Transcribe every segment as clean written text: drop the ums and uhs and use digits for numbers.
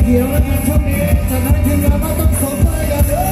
กี่ยวแล้วกันช่วงนี้จากนั้นทีมงานก็ต้องส่งไปกันเลย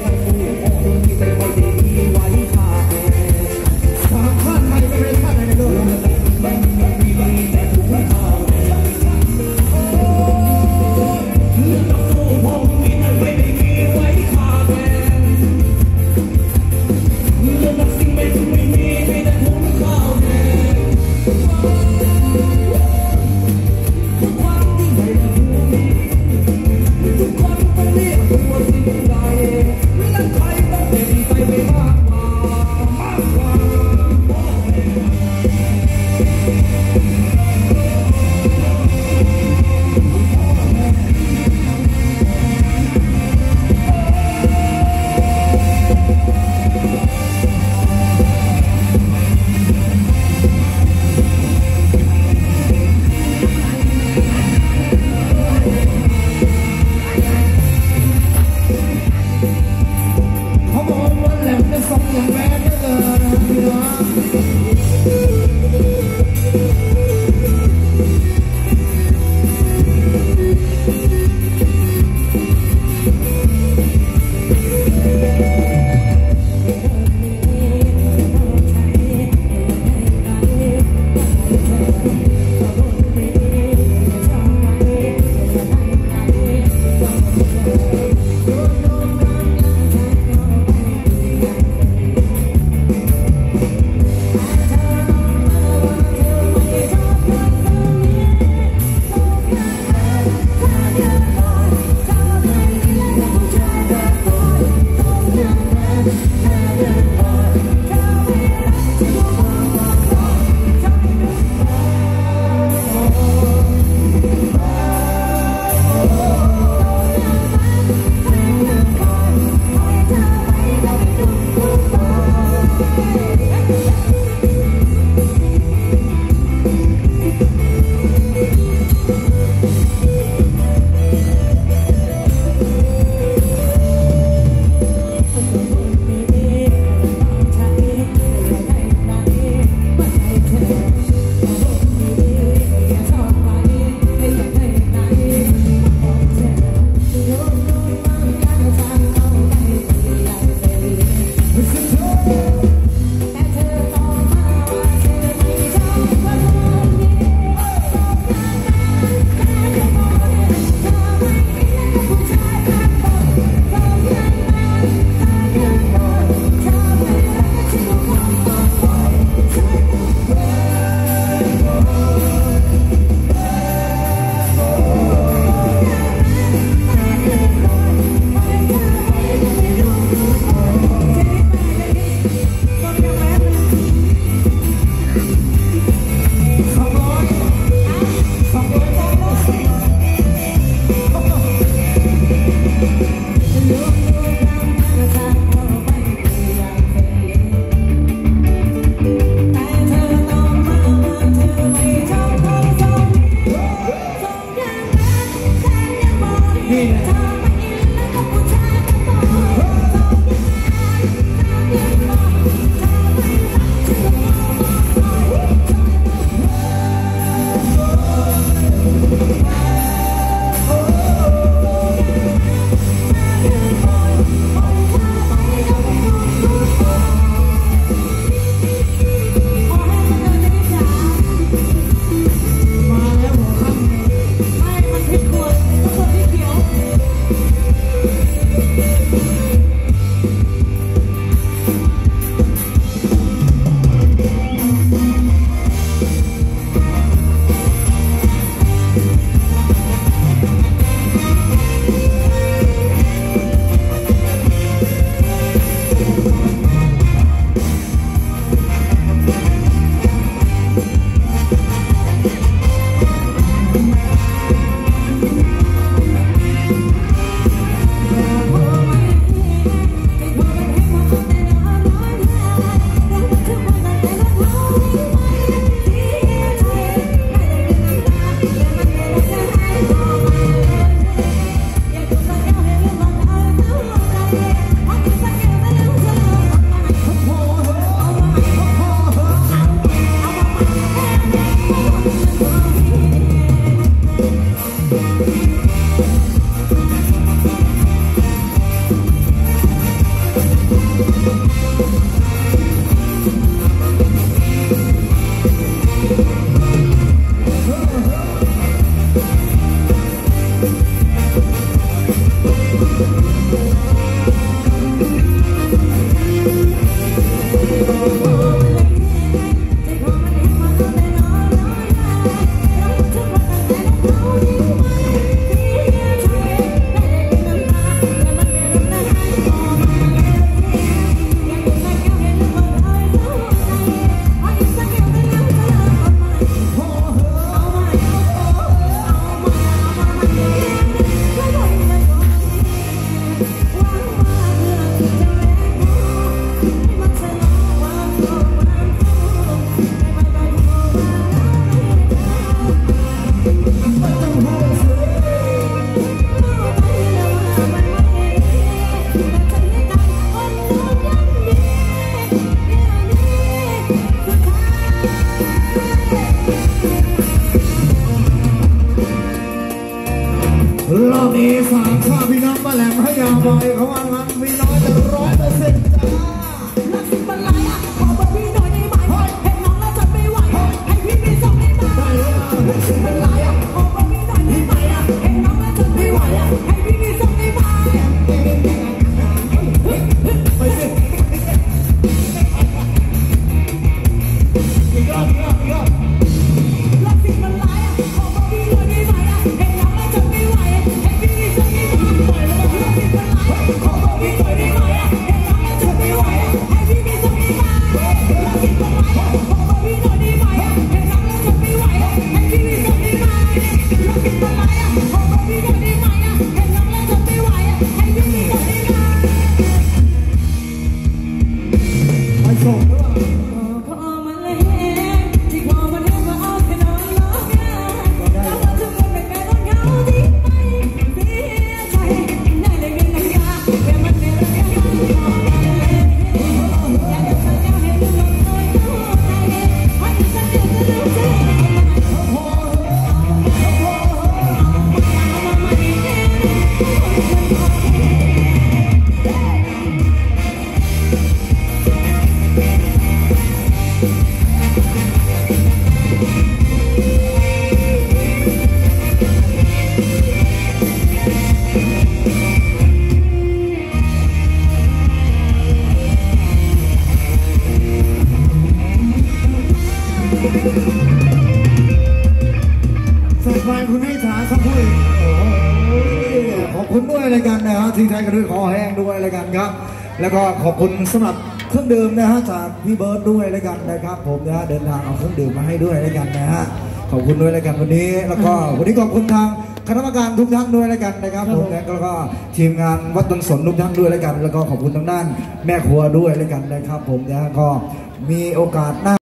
สามท่านใครจะเป็นท่านไหนกันด้วยเขาว่างั้นมีน้อยแต่100%จ้ารักสิมันไหลอ่ะขอเบอร์พี่หน่อยได้ไหมเห็นน้องแล้วจะไม่ไหวให้พี่มีส่งได้ไหมรักสิมันไหลอ่ะขอเบอร์พี่หน่อยได้ไหมเห็นน้องแล้วจะไม่ไหวให้พี่มีส่งได้ไหมไปสิอีกรอบรักสิมันไหลอ่ะขอเบอร์พี่หน่อยได้ไหมเห็นน้องแล้วจะไม่ไหวให้พี่มีส่งได้ไหมรักสิมันไหลอ่ะขอเบอร์พี่หน่อยได้ไหมเห็นน้องแล้วจะไม่ไหวให้พี่มีส่งได้ไหมรักสิมันไหลอ่ะขอเบอร์พี่หน่อยได้ไหมเห็นน้องแล้วจะไม่ไหวให้พี่มีส่งได้ไหมรักสิมันไหลอ่ะขอเบอร์พี่หน่อยได้ไหมเห็นน้องแล้วจะไม่ไหวให้พี่มีส่งได้ไหมไปส่งหรือเปล่าขอมันเลยที่ขอมันเรียกว่าออกแค่น้อยล้อกันแต่ว่าทุกคนเป็นแค่ต้นเขาที่ไม่เสียใจได้เลยเงินหนักยาแต่มันเป็นเรื่องยากขอมันเลยอยากจะสัญญาให้ทุกคนเคยเข้าใจให้ฉันเดือดร้อนใจสบายคุณให้ถาครับพี่ขอบคุณด้วยเลยกันนะฮะทิ้งท้ายกันด้วยคอแห้งด้วยเลยกันครับแล้วก็ขอบคุณสำหรับเครื่องดื่มนะฮะจากพี่เบิร์ดด้วยเลยกันนะครับผมนะฮะเดินทางเอาเครื่องดื่มมาให้ด้วยเลยกันนะฮะขอบคุณด้วยเลยกันวันนี้แล้วก็วันนี้ขอบคุณทางคณะกรรมการทุกท่านด้วยเลยกันนะครับผมแล้วก็ทีมงานวัดต้นสนทุกท่านด้วยเลยกันแล้วก็ขอบคุณทางด้านแม่ครัวด้วยเลยกันนะครับผมนะก็มีโอกาสหน้า